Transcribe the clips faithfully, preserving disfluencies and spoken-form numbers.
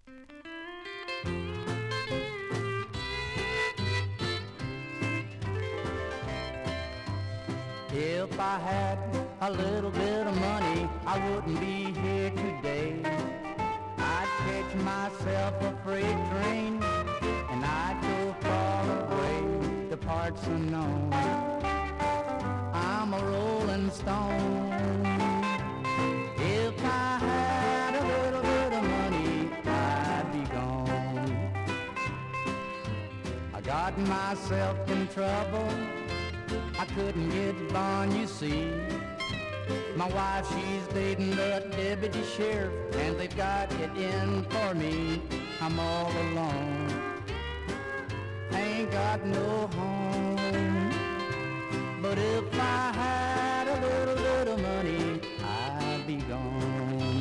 If I had a little bit of money, I wouldn't be here today. I'd catch myself a freight train, and I'd go far away to parts unknown. I'm a rolling stone. If I had a little bit of money, I'd be gone. I got myself in trouble, I couldn't get born, you see. My wife, she's dating the deputy sheriff, and they've got it in for me. I'm all alone, ain't got no home. But if I had a little bit of money, I'd be gone.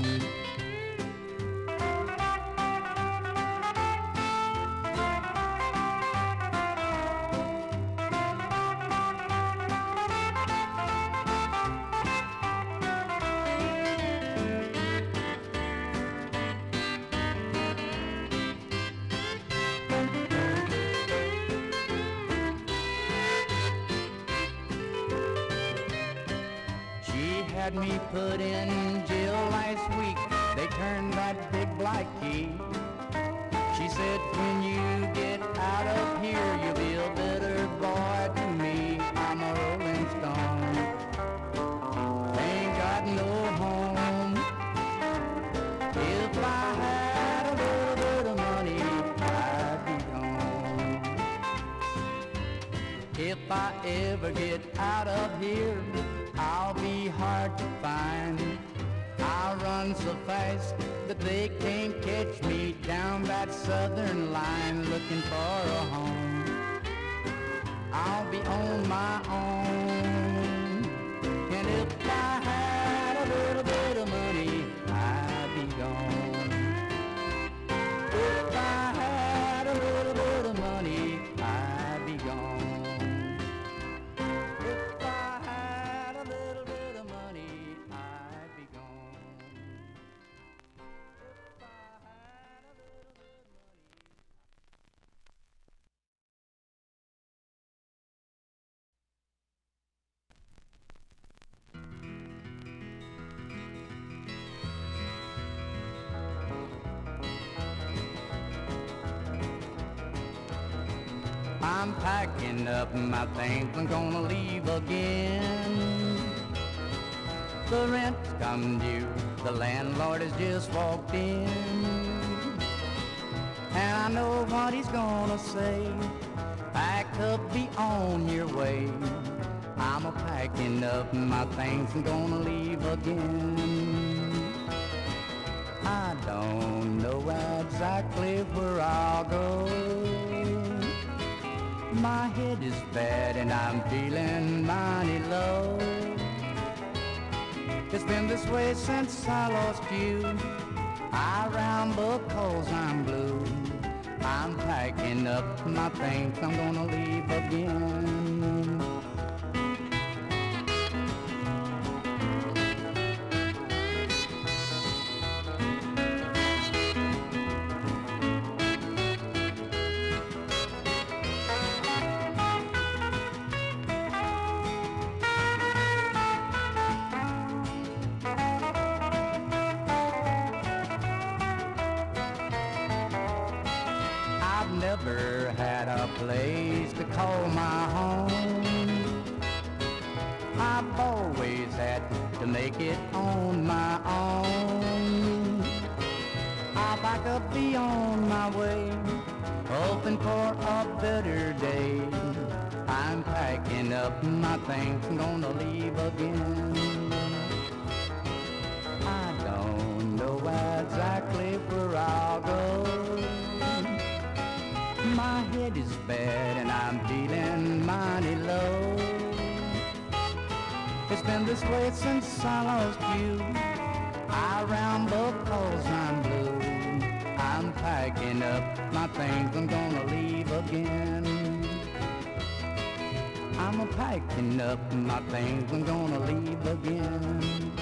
Had me put in jail last week. They turned that big black key. She said, when you get out of here, you'll be a better boy to me. I'm a rolling stone, ain't got no home. If I had a little bit of money, I'd be gone. If I ever get out of here, I'll be hard to find. I'll run so fast that they can't catch me down that southern line looking for a home. I'll be on my own. And if I had a little bit of money, I'd be gone. If I had a little bit of money, I'd be gone. I'm packing up my things, I'm gonna leave again. The rent's come due, the landlord has just walked in. And I know what he's gonna say, pack up, be on your way. I'm a-packing up my things, I'm gonna leave again. I don't know exactly where I'll go. My head is bad and I'm feeling mighty low. It's been this way since I lost you. I ramble 'cause I'm blue. I'm packing up my things, I'm gonna leave again. Never had a place to call my home. I've always had to make it on my own. I'll back up, be on my way, hoping for a better day. I'm packing up my things, I'm gonna leave again. I don't know exactly where I'll go. My head is bad and I'm feeling mighty low. It's been this way since I lost you. I ramble 'cause I'm blue. I'm packing up my things, I'm gonna leave again. I'm a packing up my things, I'm gonna leave again.